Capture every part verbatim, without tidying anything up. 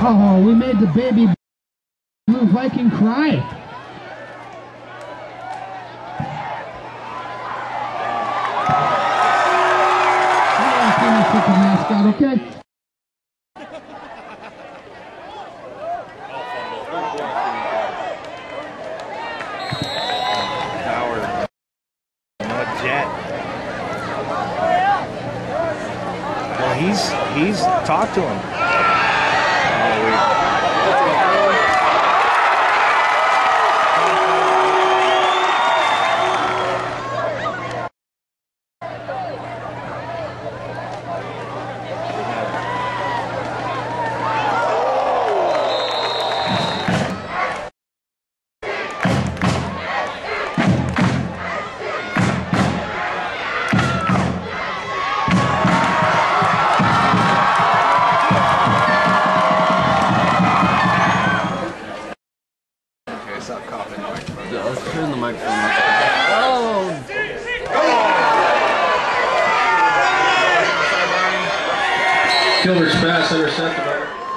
Oh, we made the baby blue Viking cry. Put the mascot, okay? Howard. Not Jet. Well, he's he's talked to him. Stop coughing the microphone. Yeah, let's turn the microphone up. Oh! Gilbert's pass intercepted.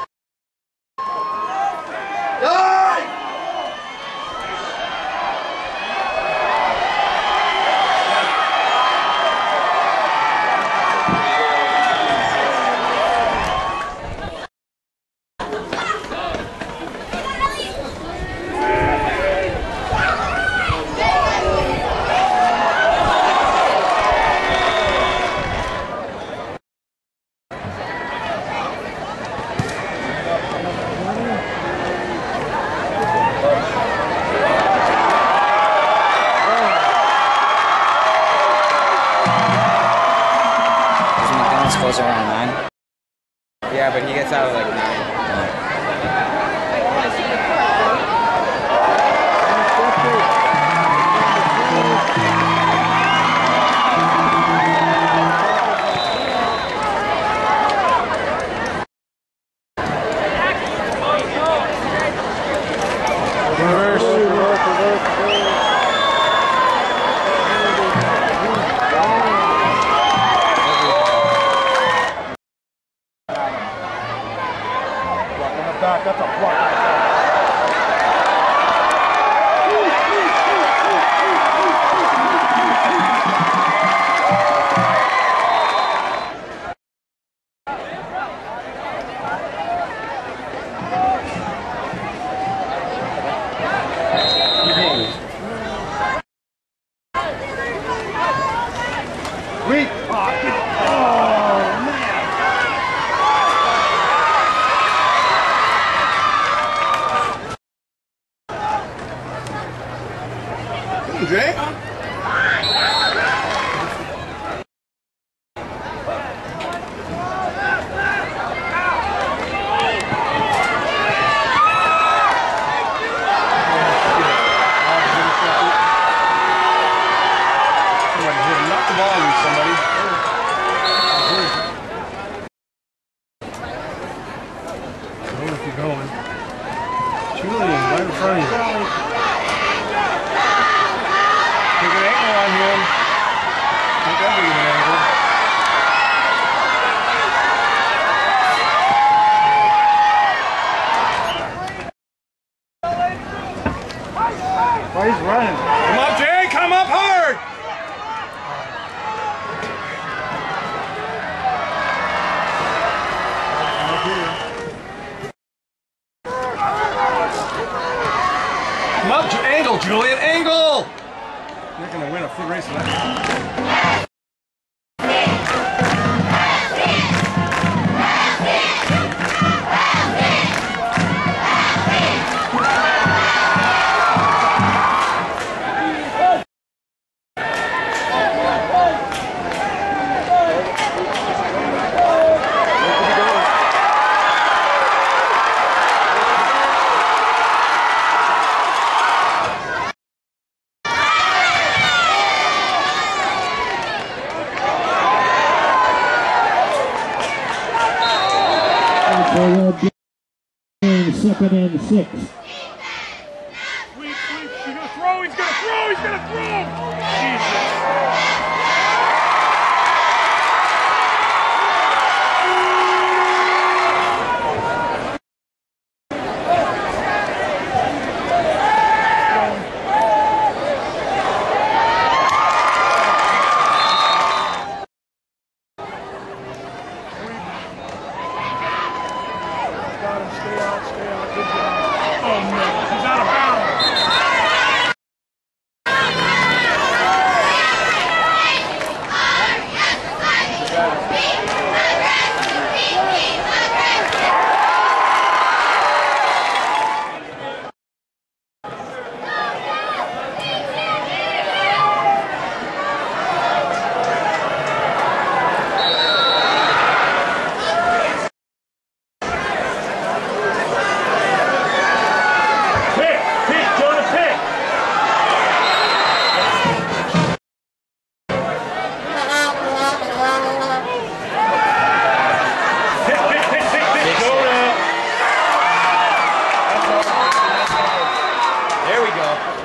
Close around nine. Yeah, but he gets out at like nine. Back, that's a block. Weak pocket. Oh, man. Jay? Knock the ball loose, somebody. Going if you're going. Julian, right in front of you. Take an angle on him. Take that big of an angle. Why he's running? Come up, Jay! Come up hard! Come up, angle, Julian, angle! You're not gonna win a foot race of that. Second and six. Sweep, sweep, he's gonna throw, he's gonna throw, he's gonna throw! Jesus. He's out of bounds. There we go.